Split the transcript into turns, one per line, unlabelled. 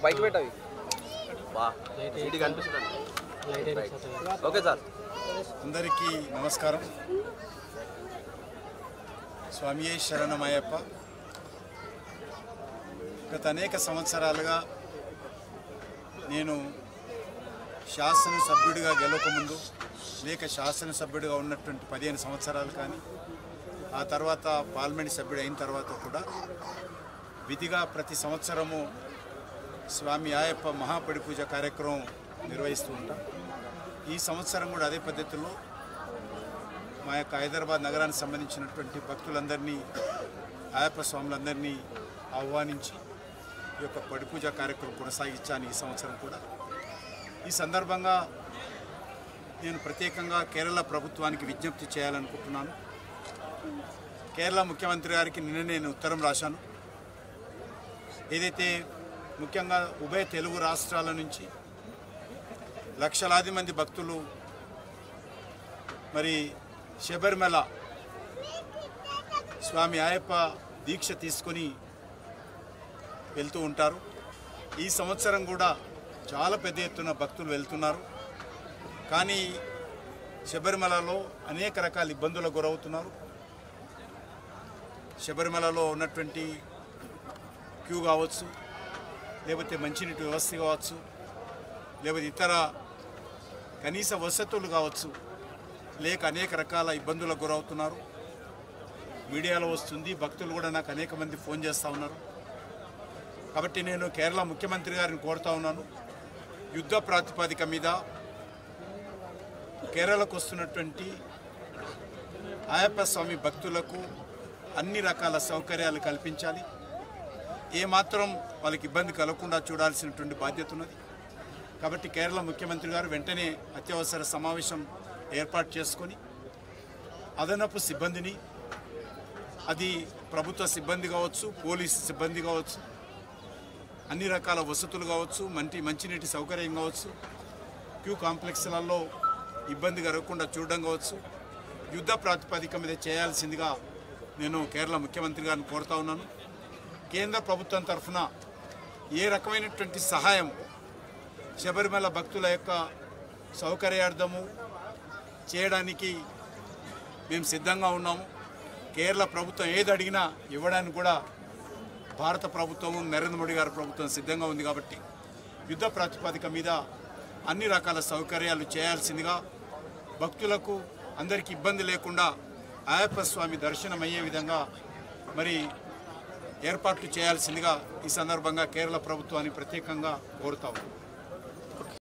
పైకి పెట్టవి okay sir.
అందరికీ నమస్కారం. స్వామియే శరణమయ్యప్ప. గత అనేక సంవత్సరాలుగా నేను శాసనసభ్యుడిగా గెలవకముందు లేక శాసనసభ్యుడిగా ఉన్నటువంటి 15 సంవత్సరాలు కానీ ఆ తర్వాత పార్లమెంట్ సభ్యుడు అయిన తర్వాత కూడా విధిగా ప్రతి సంవత్సరము స్వామి అయ్యప్ప మహాపడి పూజ కార్యక్రమం నిర్వహిస్తూ ఉంటాం. ఈ సంవత్సరం కూడా అదే పద్ధతిలో మా యొక్క హైదరాబాద్ నగరానికి సంబంధించినటువంటి భక్తులందరినీ అయ్యప్ప స్వాములందరినీ ఆహ్వానించి ఈ యొక్క పడి పూజ కార్యక్రమం కొనసాగించాను ఈ సంవత్సరం కూడా. ఈ సందర్భంగా నేను ప్రత్యేకంగా కేరళ ప్రభుత్వానికి విజ్ఞప్తి చేయాలనుకుంటున్నాను. కేరళ ముఖ్యమంత్రి గారికి నిన్న నేను ఉత్తరం రాశాను. ఏదైతే ముఖ్యంగా ఉభయ తెలుగు రాష్ట్రాల నుంచి లక్షలాది మంది భక్తులు మరి శబరిమల స్వామి అయ్యప్ప దీక్ష తీసుకొని వెళ్తూ ఉంటారు. ఈ సంవత్సరం కూడా చాలా పెద్ద ఎత్తున భక్తులు వెళ్తున్నారు. కానీ శబరిమలలో అనేక రకాల ఇబ్బందులకు గురవుతున్నారు. శబరిమలలో ఉన్నటువంటి క్యూ కావచ్చు, లేకపోతే మంచినీటి వ్యవస్థ కావచ్చు, లేకపోతే ఇతర కనీస వసతులు కావచ్చు, లేక అనేక రకాల ఇబ్బందులకు గురవుతున్నారు. మీడియాలో వస్తుంది, భక్తులు కూడా నాకు అనేక మంది ఫోన్ చేస్తూ ఉన్నారు. కాబట్టి నేను కేరళ ముఖ్యమంత్రి గారిని కోరుతా ఉన్నాను, యుద్ధ ప్రాతిపదిక మీద కేరళకు వస్తున్నటువంటి అయ్యప్ప స్వామి భక్తులకు అన్ని రకాల సౌకర్యాలు కల్పించాలి. ఏమాత్రం వాళ్ళకి ఇబ్బంది కలగకుండా చూడాల్సినటువంటి బాధ్యత ఉన్నది. కాబట్టి కేరళ ముఖ్యమంత్రి గారు వెంటనే అత్యవసర సమావేశం ఏర్పాటు చేసుకొని అదనపు సిబ్బందిని, అది ప్రభుత్వ సిబ్బంది కావచ్చు, పోలీసు సిబ్బంది కావచ్చు, అన్ని రకాల వసతులు కావచ్చు, మంచినీటి సౌకర్యం కావచ్చు, క్యూ కాంప్లెక్స్లలో ఇబ్బంది కలగకుండా చూడడం కావచ్చు, యుద్ధ ప్రాతిపదిక మీద చేయాల్సిందిగా నేను కేరళ ముఖ్యమంత్రి గారిని కోరుతా ఉన్నాను. కేంద్ర ప్రభుత్వం తరఫున ఏ రకమైనటువంటి సహాయం శబరిమల భక్తుల యొక్క సౌకర్యార్థము చేయడానికి మేము సిద్ధంగా ఉన్నాము. కేరళ ప్రభుత్వం ఏది అడిగినా ఇవ్వడానికి కూడా భారత ప్రభుత్వం, నరేంద్ర మోడీ గారి ప్రభుత్వం సిద్ధంగా ఉంది. కాబట్టి యుద్ధ ప్రాతిపదిక మీద అన్ని రకాల సౌకర్యాలు చేయాల్సిందిగా, భక్తులకు అందరికీ ఇబ్బంది లేకుండా అయ్యప్ప స్వామి దర్శనం అయ్యే విధంగా మరి ఏర్పాట్లు చేయాల్సిందిగా ఈ సందర్భంగా కేరళ ప్రభుత్వాన్ని ప్రత్యేకంగా కోరుతాము.